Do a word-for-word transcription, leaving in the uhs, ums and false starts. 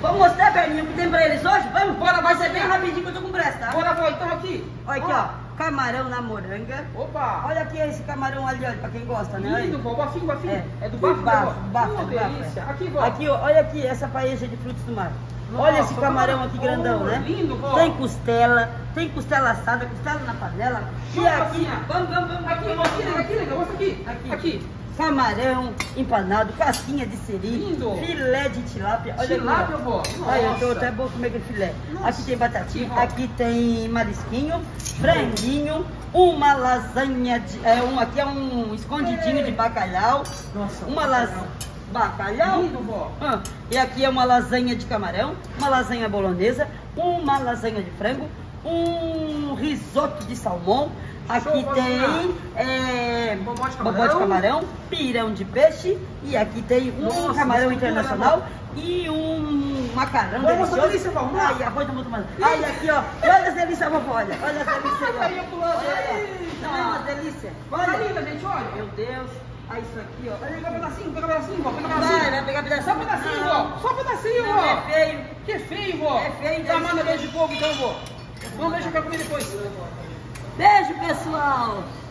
Vamos mostrar, perninha, o que tem pra eles hoje? Vamos? Bora, vai ser bem chegar. rapidinho que eu tô com pressa, tá? Bora, vó, então aqui. Olha aqui, ó. Camarão na moranga. Opa. Olha aqui esse camarão ali, olha, pra quem gosta, né? Lindo, vó. Bafinho, bafinho. É, É do bafo, bafo, né, vó? bafo, Uma bafo. delícia. Aqui, vó. Aqui, ó, olha aqui essa paeja de frutos do mar. Nossa, Olha esse camarão vó. aqui grandão, Oh, né? lindo, vó. Tem costela, tem costela assada, costela na panela. Show, E aqui, Bafinha. vamos, vamos, vamos. Aqui, vó. Aqui, liga, aqui, liga. Mostra aqui. Aqui. Aqui. Camarão empanado, casquinha de siri, Lindo. filé de tilápia. Olha Tilápia, aqui, vó. ó. Ai, eu tô Nossa. até bom comer aquele filé. Nossa. Aqui tem batatinha, Aqui, vó. aqui tem marisquinho, franguinho, uma lasanha, de, é, um, aqui é um escondidinho de bacalhau. Nossa, uma lasanha. Bacalhau. Lindo, vó. Ah, e aqui é uma lasanha de camarão, uma lasanha bolonesa, uma lasanha de frango, um risoto de salmão. Aqui Show, tem é, Bobó de camarão. bobó de camarão, pirão de peixe. E aqui tem um Nossa, camarão mistura, internacional né, e um macarrão Vamos, delicioso. uma delícia, vó, vamos lá. Ai, arroz muito mais. Ai, aqui, ó. Olha as delícias, vovó. Olha, olha as delícias. ó. Carinha pulando. Olha, não é uma delícia? Olha, Olha, linda, gente, olha. meu Deus. Olha isso aqui, ó. Pega um pedacinho, pega um pedacinho, vó. Pega um Vai, pedacinho. vai pegar pedacinho. Só um pedacinho, Não. vó. Só um pedacinho, Não, vó. é feio. Que feio, vó. É feio, Tá, deve manda ser. beijo de povo, então, vó. Vamos ver se eu quero comer depois. Beijo, pessoal.